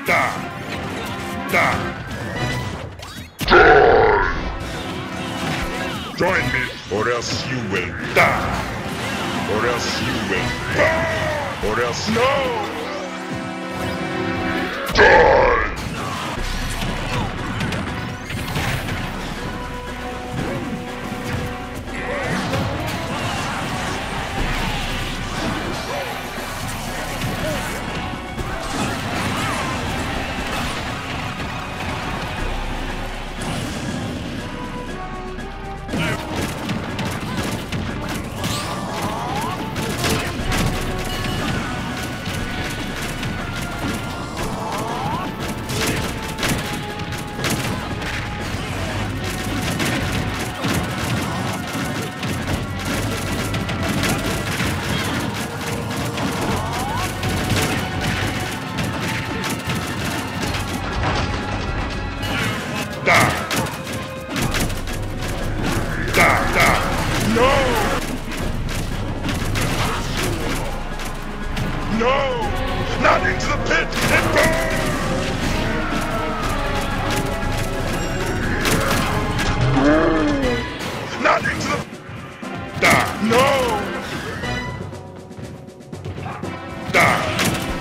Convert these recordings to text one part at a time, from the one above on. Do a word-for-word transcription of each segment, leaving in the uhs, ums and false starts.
Die! Die! Join me, or else you will die! Or else you will die! Or else no! Die! No! Not into the pit! It burns! Not into the... Die! No! Die!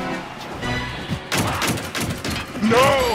No!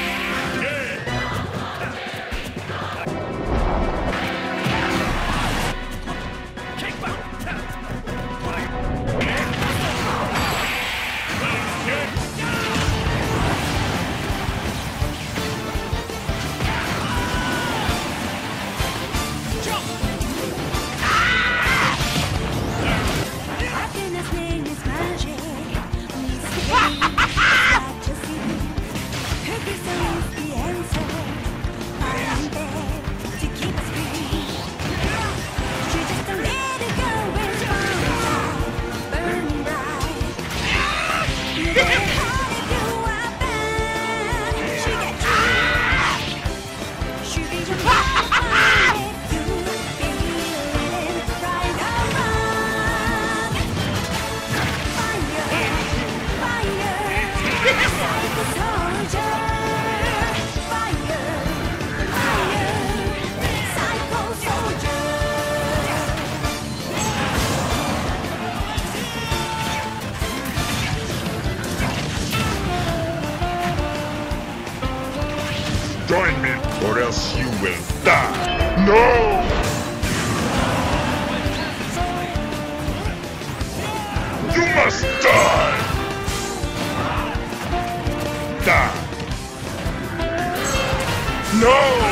Join me, or else you will die. No! You must die! Die! No!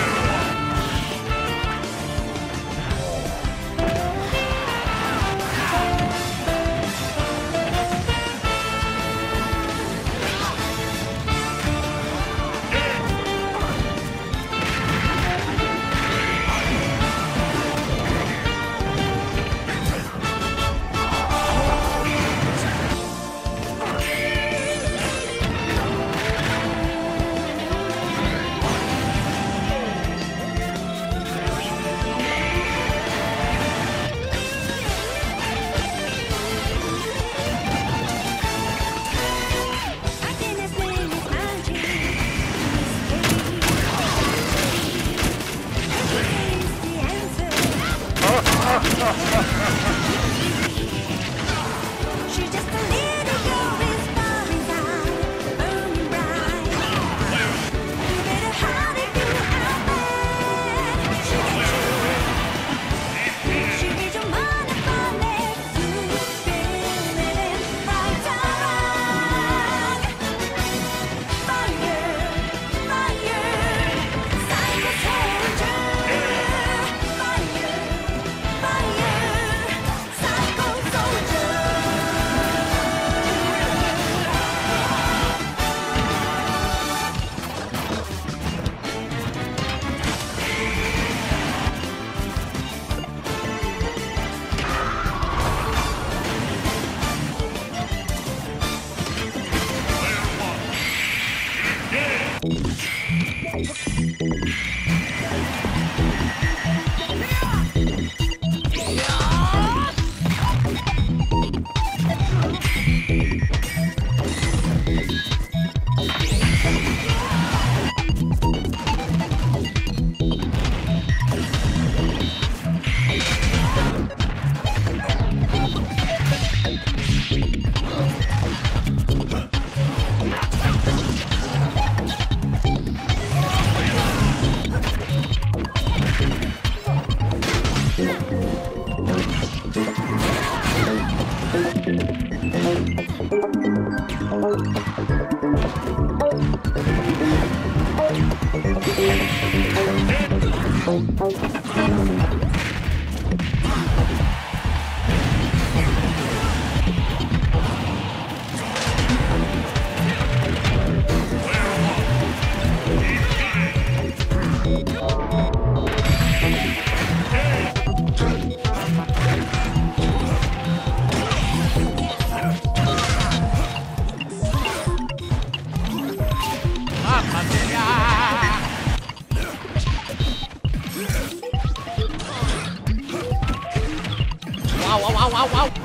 Wow, wow, wow, wow, wow.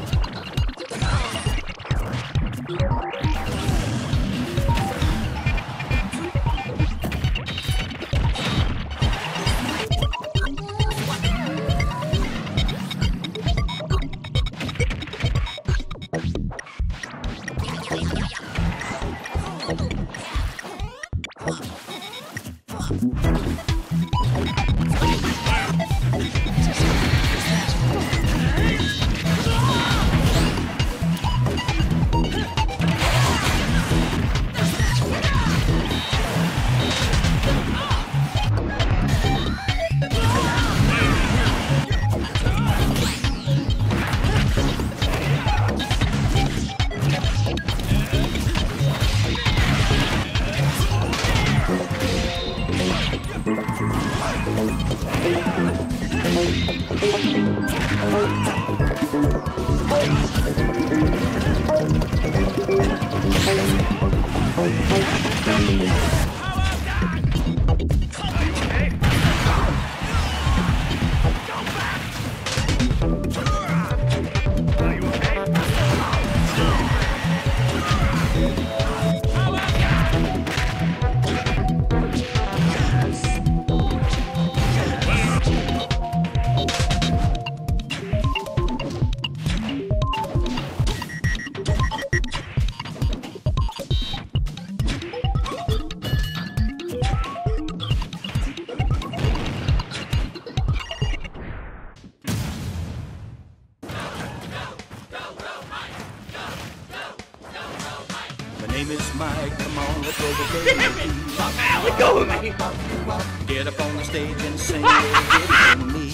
My name is Mike, come on, let's go the Let go of me. Get up on the stage and sing a little ditty for me.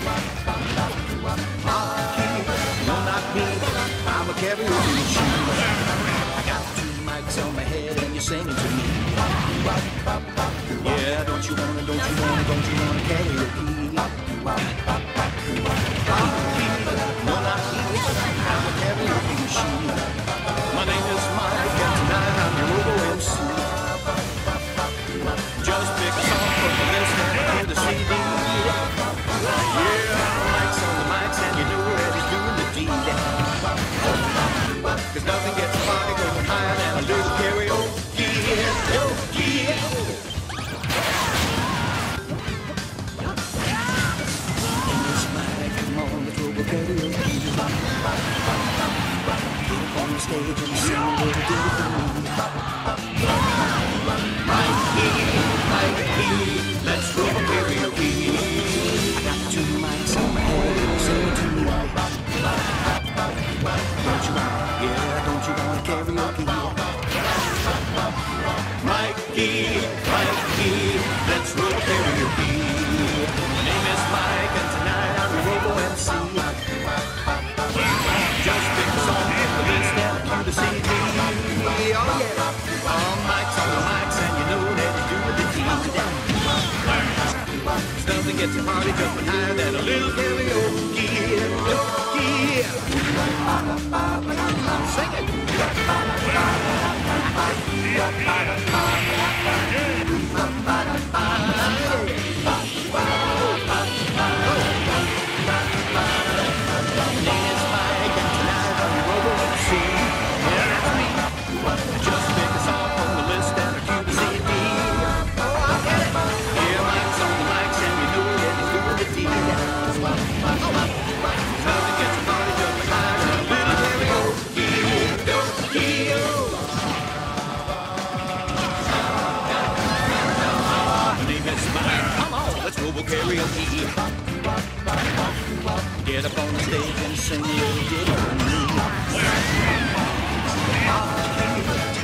No, not me, I'm a karaoke machine. I got two mics on my head and you're singing to me. Yeah, don't you wanna, don't you wanna, don't you wanna karaoke? No, not me, I'm a karaoke machine. My name is Mike and tonight I'm your Robo M C. Just pick a song from the list and hear the C D. Yeah, Mike's on the mics and you know that he's doing the deed. Cause nothing gets a party going higher than a little karaoke. Karaoke. It's Mike, come on, let's Robo karaoke. On the stage and sing a little ditty for me. Mikey, Mikey, let's go for karaoke. I got two mics on my head, sing it to me. Don't you want, yeah, don't you want karaoke? Mikey, Mikey, let's roll karaoke. My name is Mike and tonight I'm your Robo M C. Just pick a song from the list and cue the C D. Oh yeah, all mics on the mics and you know that you do the deed. Nothing gets a party jumping higher than a little karaoke. Karaoke. Sing it. Karaoke. Get up on the stage and sing a little ditty for me.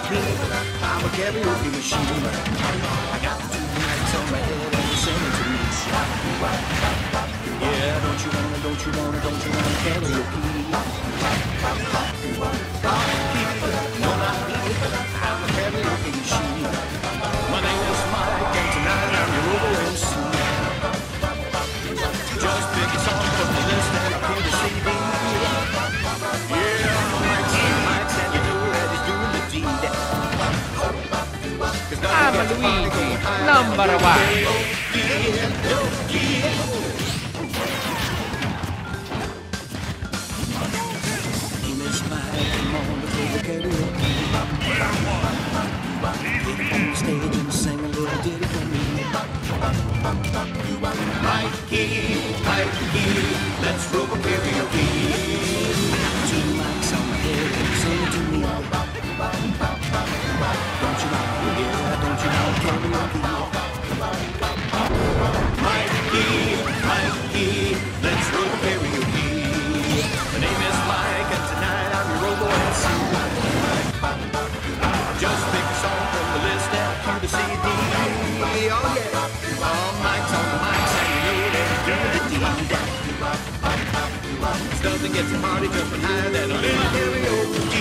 karaoke. I'm a karaoke machine. I got two mics on my head and they're singing to me. Yeah, don't you wanna, don't you wanna, don't you wanna karaoke? No, not me. I'm a karaoke machine. My name is Mike and tonight I'm your Robo M C. Just pick a song from the list and play the C D. Yeah, Mike's and Mike's and you know that he's doing the deed. I'm Luigi, number one. Miss Mike, come on to play the karaoke. Get on the stage and sing a little ditty for me. Mikey, Mikey, let's robo karaoke. Two mics on my head and sing it to me. Don't you know, yeah, don't you know karaoke? Mikey, Mikey, let's robo karaoke. My name is Mike and tonight I'm your Robo M C. Just pick a song from the list and cue the C D. Oh yeah, all mics on the mics and you know that you're doing the deed. There's nothing gets a party jumping higher than a little karaoke.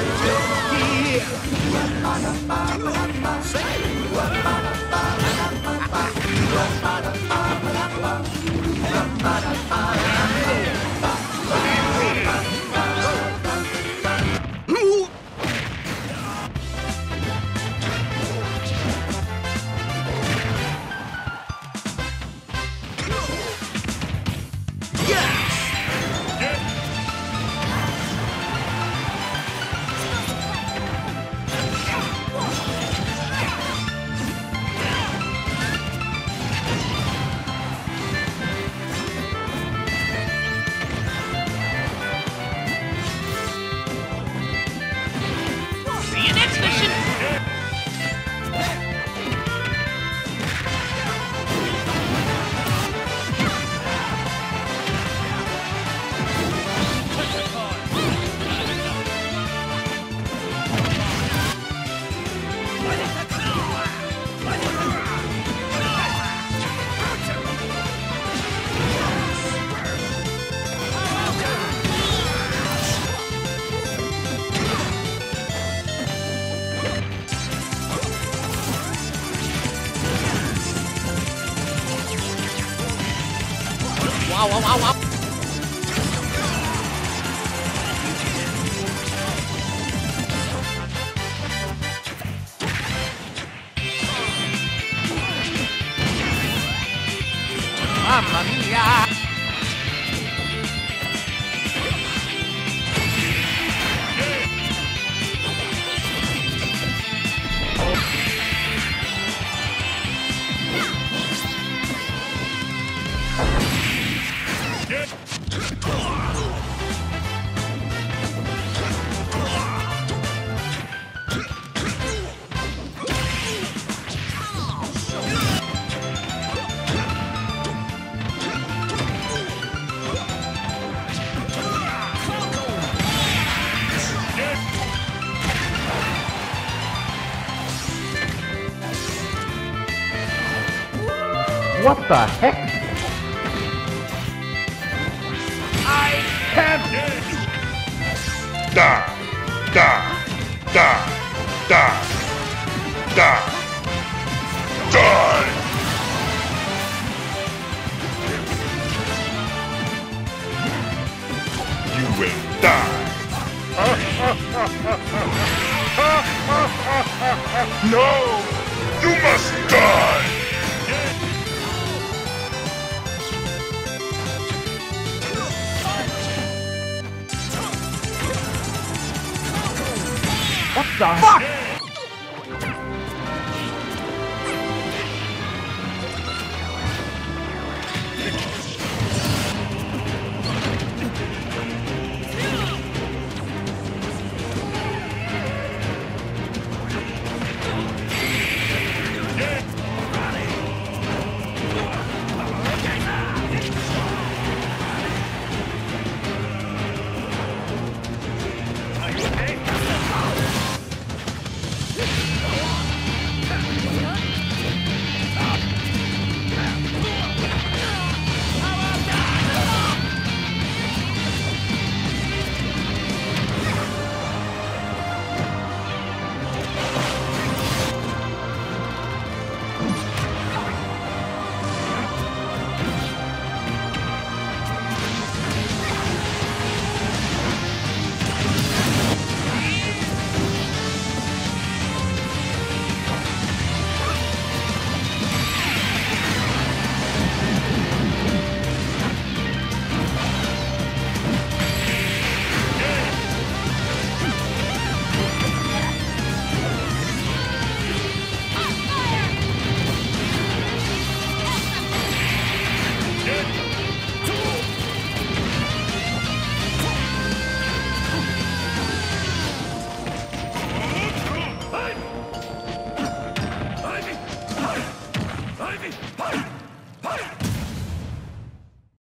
See you next mission. Wow, wow, wow, wow. Mamma mia! What the heck? I can't. Da, da, da, da, da. Die! You will die. No! You must die! What the fuck?